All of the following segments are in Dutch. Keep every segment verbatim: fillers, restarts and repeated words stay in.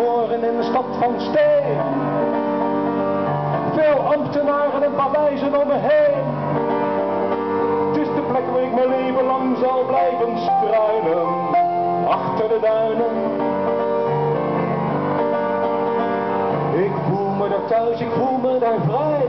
geboren in een stad van steen. Veel ambtenaren en paleizen om me heen. Het is de plek waar ik mijn leven lang zal blijven struinen. Achter de duinen. Ik voel me daar thuis, ik voel me daar vrij.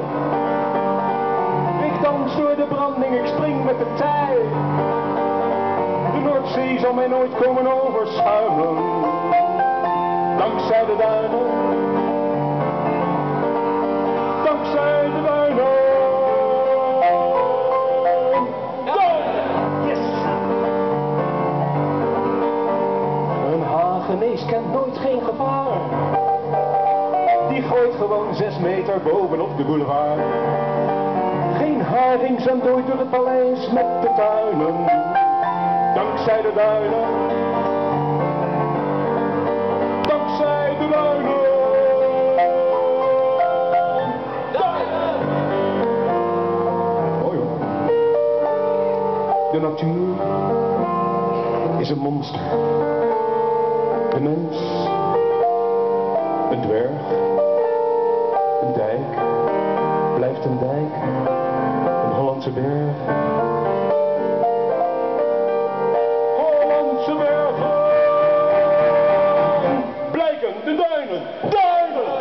Ik dans door de branding, ik spring met de tij. De Noordzee zal mij nooit komen overschuimen. Dankzij de duinen. Dankzij de duinen. Duinen! Yes! Een Hagenees kent nooit geen gevaar. Die gooit gewoon zes meter bovenop de boulevard. Geen haring zwemt ooit door het paleis met de tuinen. Dankzij de duinen. Dankzij de duinen. Duinen! Oh joh. De natuur is een monster. De mens, een dwerg, een dijk, blijft een dijk, een Hollandse berg. Hollandse bergen, blijken de duinen, duinen.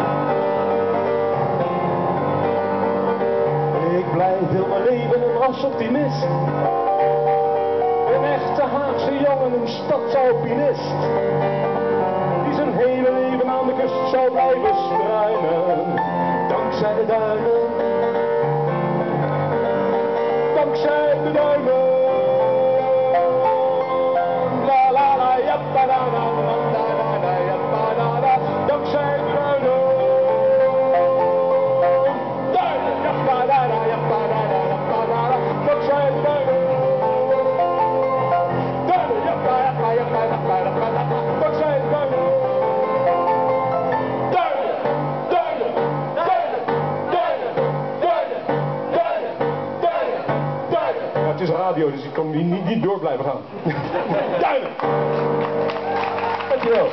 Ik blijf heel mijn leven een rasoptimist. Een echte Haagse jongen, een stadsalpinist. Die zijn hele leven aan de kust zou blijven struinen. Dankzij de duinen. Dankzij de duinen. La la la ja pa da da da da da ja pa da da. Dankzij de duinen. Duinen ja pa da da ja pa da da ja pa da da. Dankzij de duinen. Duinen ja pa ja pa ja pa da pa da pa da. Dankzij de duinen. Duinen, duinen, duinen, duinen, duinen, duinen, duinen, duinen. Ja, het is radio, dus ik kan niet, niet, niet door blijven gaan. Duinen! Dankjewel.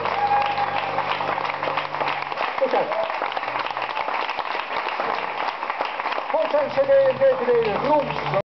Oké. Voor zijn cd en dvd grond.